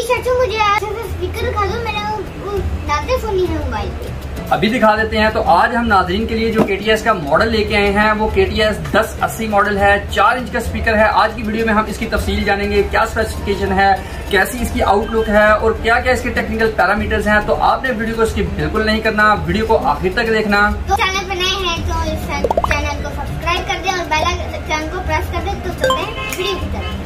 Please चाचू मुझे अच्छा सा स्पीकर दिखा दो, मेरा वो दादे फोन नहीं है मोबाइल पे। अभी दिखा देते हैं। तो आज हम नाज़रीन के लिए जो KTS का मॉडल लेके आए हैं वो KTS 1080 मॉडल है। 4 इंच का स्पीकर है। आज की वीडियो में हम इसकी तफसील जानेंगे, क्या स्पेसिफिकेशन है, कैसी इसकी आउटलुक है और क्या क्या इसके टेक्निकल पैरामीटर्स हैं। तो आपने वीडियो को स्किप बिल्कुल नहीं करना, वीडियो को आखिर तक देखना। तो चैनल पर नए हैं तो इस चैनल को सब्सक्राइब कर दें और बेल आइकन को प्रेस कर दें। तो चलते हैं वीडियो की तरफ।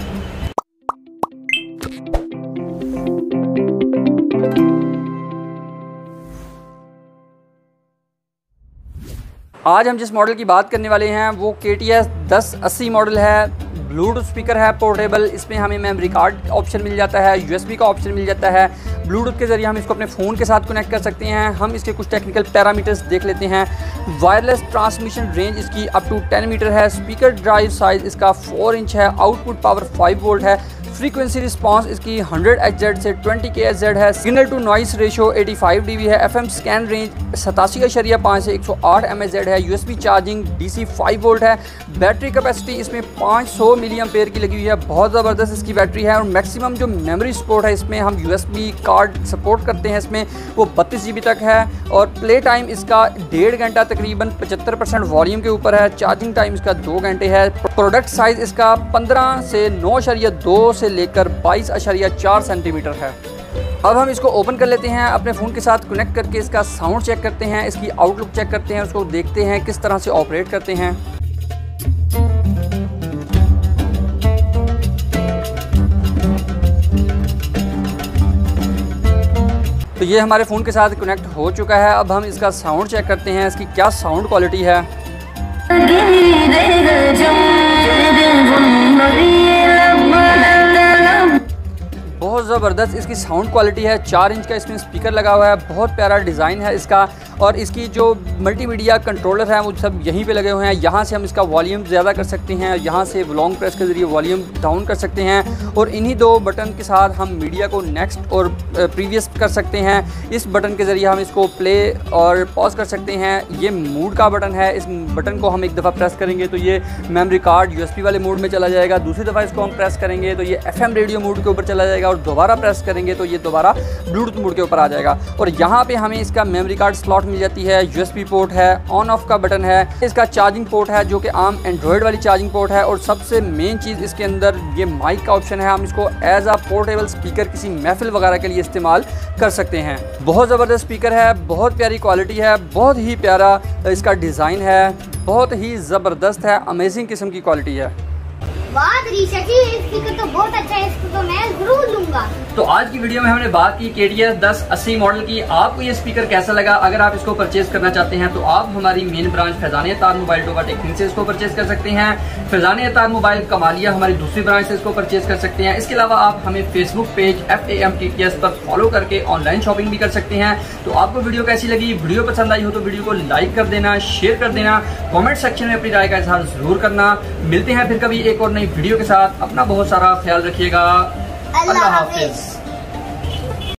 आज हम जिस मॉडल की बात करने वाले हैं वो KTS 1080 मॉडल है। ब्लूटूथ स्पीकर है पोर्टेबल। इसमें हमें मेमोरी कार्ड ऑप्शन मिल जाता है, USB का ऑप्शन मिल जाता है। ब्लूटूथ के ज़रिए हम इसको अपने फ़ोन के साथ कनेक्ट कर सकते हैं। हम इसके कुछ टेक्निकल पैरामीटर्स देख लेते हैं। वायरलेस ट्रांसमिशन रेंज इसकी अप टू 10 मीटर है। स्पीकर ड्राइव साइज़ इसका 4 इंच है। आउटपुट पावर 5 वोल्ट है। फ्रीक्वेंसी रिस्पांस इसकी 100 Hz से 20 kHz है। Signal to noise ratio 85 dB है। FM स्कैन रेंज 87.5 से 108 mAh है। USB चार्जिंग DC 5 वोल्ट है। बैटरी कैपेसिटी इसमें 500 मिली एम्पेयर की लगी हुई है। बहुत ज़बरदस्त इसकी बैटरी है। और मैक्सिमम जो मेमोरी सपोर्ट है इसमें हम USB कार्ड सपोर्ट करते हैं इसमें, वो 32 GB तक है। और प्ले टाइम इसका 1.5 घंटा तकरीबन 75% वॉल्यूम के ऊपर है। चार्जिंग टाइम इसका 2 घंटे है। प्रोडक्ट साइज़ इसका 15 से 9.2 से लेकर 22.4 सेंटीमीटर है। अब हम इसको ओपन कर लेते हैं, अपने फ़ोन के साथ कनेक्ट करके इसका साउंड चेक करते हैं, इसकी आउटलुक चेक करते हैं, उसको देखते हैं किस तरह से ऑपरेट करते हैं। तो ये हमारे फ़ोन के साथ कनेक्ट हो चुका है। अब हम इसका साउंड चेक करते हैं, इसकी क्या साउंड क्वालिटी है। बहुत ज़बरदस्त इसकी साउंड क्वालिटी है। 4 इंच का इसमें स्पीकर लगा हुआ है। बहुत प्यारा डिज़ाइन है इसका। और इसकी जो मल्टीमीडिया कंट्रोलर हैं वो सब यहीं पे लगे हुए हैं। यहाँ से हम इसका वॉल्यूम ज़्यादा कर सकते हैं, यहाँ से लॉन्ग प्रेस के ज़रिए वॉल्यूम डाउन कर सकते हैं। और इन्हीं 2 बटन के साथ हम मीडिया को नेक्स्ट और प्रीवियस कर सकते हैं। इस बटन के ज़रिए हम इसको प्ले और पॉज कर सकते हैं। ये मूड का बटन है। इस बटन को हम एक दफ़ा प्रेस करेंगे तो ये मेमोरी कार्ड USB वाले मोड में चला जाएगा। दूसरी दफ़ा इसको हम प्रेस करेंगे तो ये FM रेडियो मोड के ऊपर चला जाएगा। और दोबारा प्रेस करेंगे तो ये दोबारा ब्लूटूथ मोड के ऊपर आ जाएगा। और यहाँ पे हमें इसका मेमोरी कार्ड स्लॉट मिल जाती है। USB पोर्ट है, ऑन ऑफ का बटन है। इसका चार्जिंग पोर्ट है जो कि आम एंड्रॉयड वाली चार्जिंग पोर्ट है। और सबसे मेन चीज़ इसके अंदर ये माइक का ऑप्शन है। हम इसको एज अ पोर्टेबल स्पीकर किसी महफिल वगैरह के लिए इस्तेमाल कर सकते हैं। बहुत ज़बरदस्त स्पीकर है, बहुत प्यारी क्वालिटी है, बहुत ही प्यारा इसका डिज़ाइन है, बहुत ही ज़बरदस्त है, अमेजिंग किस्म की क्वालिटी है। स्पीकर तो बहुत अच्छा है, इसको तो मैं जरूर लूंगा। तो आज की वीडियो में हमने बात की KTS 1080 मॉडल की। आपको ये स्पीकर कैसा लगा? अगर आप इसको परचेज करना चाहते हैं तो आप हमारी मेन ब्रांच फैजान तार मोबाइल टोबा टेक्निक से इसको परचेज कर सकते हैं। फैजान तार मोबाइल कमालिया हमारी दूसरी ब्रांच से इसको परचेज कर सकते हैं। इसके अलावा आप हमें फेसबुक पेज FAMTTS पर फॉलो करके ऑनलाइन शॉपिंग भी कर सकते हैं। तो आपको वीडियो कैसी लगी? वीडियो पसंद आई हो तो वीडियो को लाइक कर देना, शेयर कर देना, कॉमेंट सेक्शन में अपनी राय का इजहार जरूर करना। मिलते हैं फिर कभी एक और नई वीडियो के साथ। अपना बहुत सारा ख्याल रखिएगा। अल्लाह हाफिज।